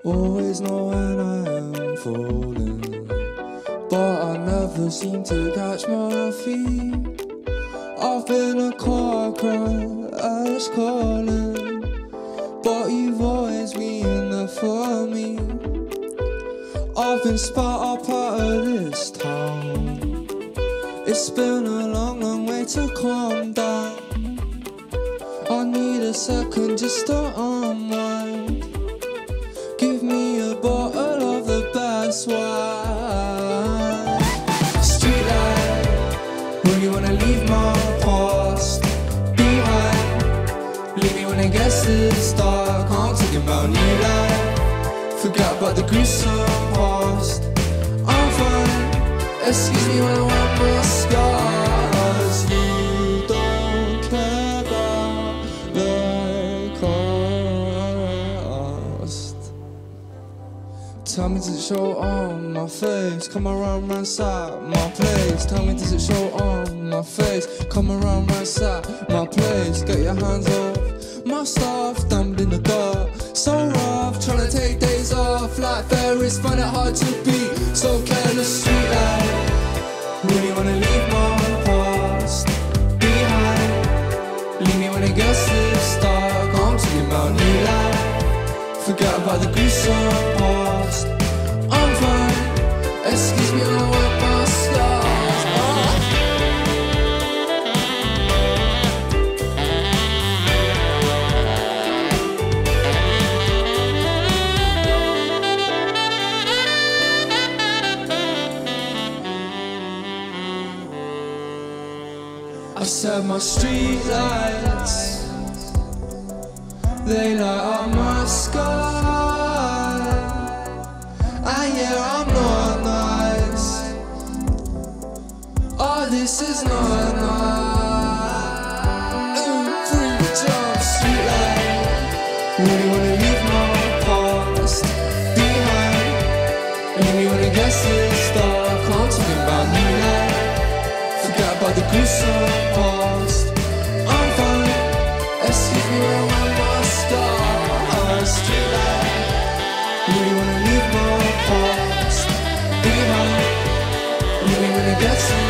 Always know when I am falling, but I never seem to catch my feet. I've been a car crash calling, but you've always been there for me. I've been spat up out of this town. It's been a long, long way to calm down. I need a second just to unwind. Give me a bottle of the best wine. Street light, really wanna leave my past behind. Leave me when it gets this dark. I'm talking about new life. Forgot about the gruesome past. I'm fine. Excuse me when I wipe my scars. You don't care about the cost. Tell me, does it show on my face? Come around ransack my place. Tell me, does it show on my face? Come around ransack my place. Get your hands off my stuff, damned in the dirt. So rough, trying to take days off like fairies, find it hard to be so careless. Street light, really wanna leave my past behind. Leave me when it gets this dark. I'm talking about new life. Forget about the gruesome past. I'm fine. Excuse me when I wipe my scars. I said my street lights, they light up my sky. And yeah, I'm not nice. Oh, this is not nice. Free the jump, street light. Really wanna leave my past behind. Leave me when it gets this dark. I'm talking about new life. Forget about the gruesome past. I'm fine. Excuse me when I wipe my scars. Street light, really wanna leave my past behind. Leave me when it gets